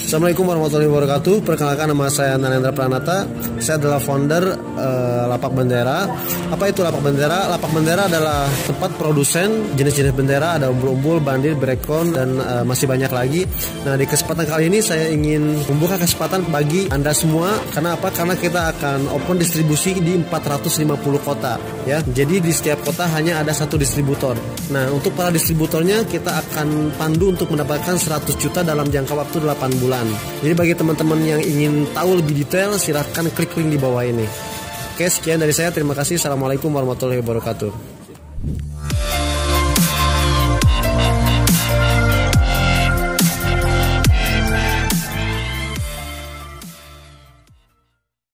Assalamualaikum warahmatullahi wabarakatuh. Perkenalkan, nama saya Narendra Pranata. Saya adalah founder Lapak Bendera. Apa itu Lapak Bendera? Lapak Bendera adalah tempat produsen jenis-jenis bendera, ada umbul-umbul, bandir, brekon, dan masih banyak lagi. Nah, di kesempatan kali ini saya ingin membuka kesempatan bagi Anda semua. Karena apa? Karena kita akan open distribusi di 450 kota, ya. Jadi di setiap kota hanya ada satu distributor. Nah, untuk para distributornya kita akan pandu untuk mendapatkan 100 juta dalam jangka waktu 8 bulan. Jadi bagi teman-teman yang ingin tahu lebih detail, silahkan klik link di bawah ini. Oke, sekian dari saya. Terima kasih. Assalamualaikum warahmatullahi wabarakatuh.